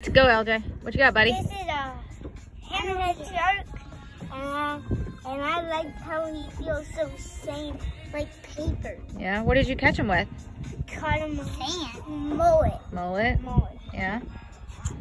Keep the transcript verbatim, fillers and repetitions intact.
Let's go, L J. What you got, buddy? This is a hammerhead shark, and, uh, and I like how he feels so same, like paper. Yeah, what did you catch him with? Caught him with sand. Mullet. Mullet? Mullet. Yeah.